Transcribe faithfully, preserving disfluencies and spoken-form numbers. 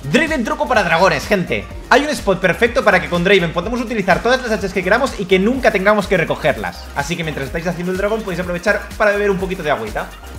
Draven truco para dragones, gente. Hay un spot perfecto para que con Draven podamos utilizar todas las hachas que queramos y que nunca tengamos que recogerlas. Así que mientras estáis haciendo el dragón podéis aprovechar para beber un poquito de agüita.